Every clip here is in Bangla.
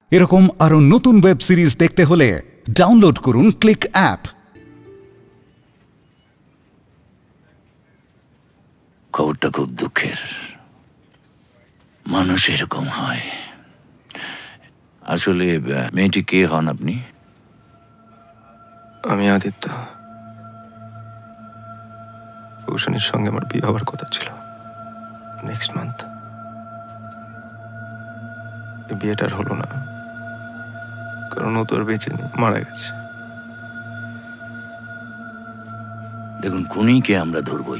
এরকম আরো নতুন ওয়েব সিরিজ দেখতে হলে ডাউনলোড করুন ক্লিক অ্যাপ। খবরটা খুব দুঃখের। মানুষ এরকম হয়। আসলে মেয়েটি কে হন আপনি? আমি আদিত্য। ভূষণের সঙ্গে আমার বিয়ে হওয়ার কথা ছিল নেক্সট মান্থ। বিয়েটার হলো না, কারণ ও তো আর বেঁচে নেই, মারা গেছে। দেখুন, খুনিকে আমরা ধরবই।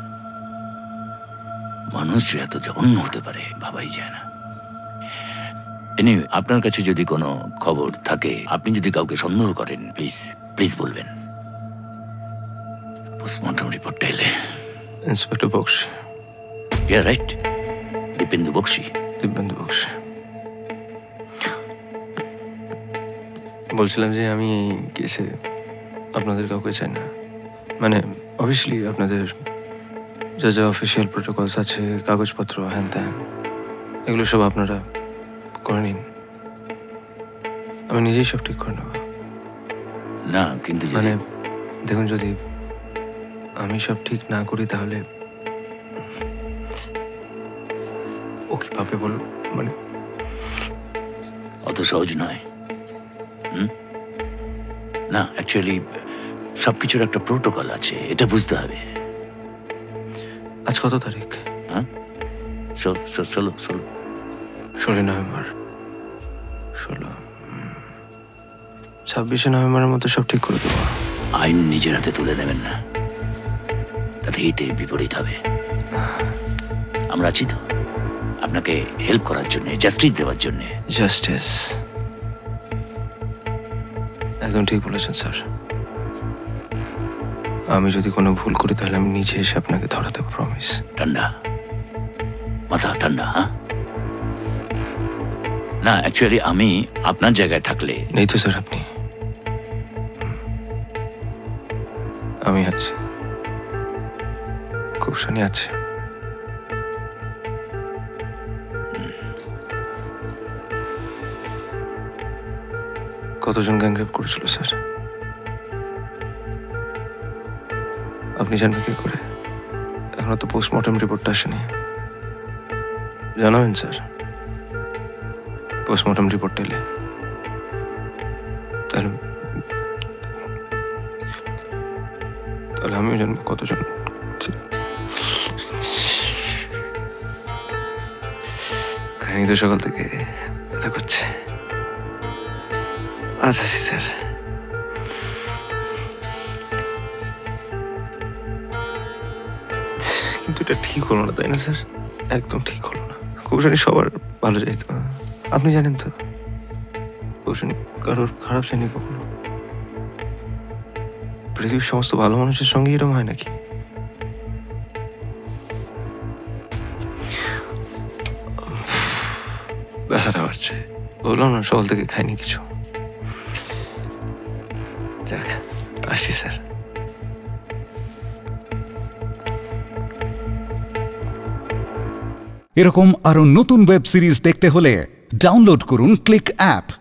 মানুষ যে এত জঘন্য হতে পারে ভাবাই যায় না। এনিওয়ে, আপনার কাছে যদি কোনো খবর থাকে, আপনি যদি কাউকে সন্দেহ করেন, প্লিজ প্লিজ বলবেন। পোস্টমর্টম রিপোর্টটা এলে। Inspector Bakshi. Yeah right, Dipendu Bakshi. Dibyendu Bakshi. বলছিলাম যে আমি এই কেসে আপনাদের কাউকে চাই না। মানে অবভিয়াসলি আপনাদের যা যা অফিসিয়াল প্রোটোকলস আছে, কাগজপত্র, হ্যান ত্যান, এগুলো সব আপনারা করে নিন। আমি নিজেই সব ঠিক করে নেব। না কিন্তু মানে দেখুন, যদি আমি সব ঠিক না করি তাহলে ও কি ভাবে বলুন? মানে অত সহজ নয়। না, অ্যাকচুয়ালি সবকিছুর একটা প্রোটোকল আছে, এটা বুঝতে হবে। আজ কত তারিখ? হ্যাঁ, 16 নভেম্বর। 26 নভেম্বরের মধ্যে সব ঠিক করে দেবো। আইন নিজের হাতে তুলে নেবেন না, তাতে হিতে বিপরীত হবে। আমরা আছি তো আপনাকে হেল্প করার জন্য, জাস্টিস দেওয়ার জন্য। জাস্টিস, একদম ঠিক বলেছেন স্যার। আমি যদি কোনো ভুল করি তাহলে আমি নিজে এসে আপনাকে ধরা দেবো, প্রমিস। ঠান্ডা মাথা, ঠান্ডা। হ্যাঁ, না অ্যাকচুয়ালি আমি আপনার জায়গায় থাকলে। নেই তো স্যার আপনি, আমি আছি, খুব শানি আছে। কতজন গ্যাংরেপ করেছিল স্যার? আপনি জানবেন কি করে? এখনো তো পোস্টমর্টম রিপোর্টটা আসেনি। জানাবেন স্যার, পোস্টমর্টম রিপোর্ট এলে তাহলে আমিও জানবো কতজন। কাহিনী তো সকাল থেকে ব্যথা করছে। আচ্ছা স্যার, কিন্তু এটা ঠিক হলো না, তাই না স্যার? একদম ঠিক হলো না। কৌশানী সবার ভালো চাইতো, আপনি জানেন তো। কৌশানী কারোর খারাপ চাইনি কখনো। পৃথিবীর সমস্ত ভালো মানুষের সঙ্গে এরকম হয় নাকি? ব্যথাটা বাড়ছে। বললাম না, সকাল থেকে খাইনি কিছু। যাক, আসছি স্যার। এরকম আরো নতুন ওয়েব সিরিজ দেখতে হলে ডাউনলোড করুন ক্লিক অ্যাপ।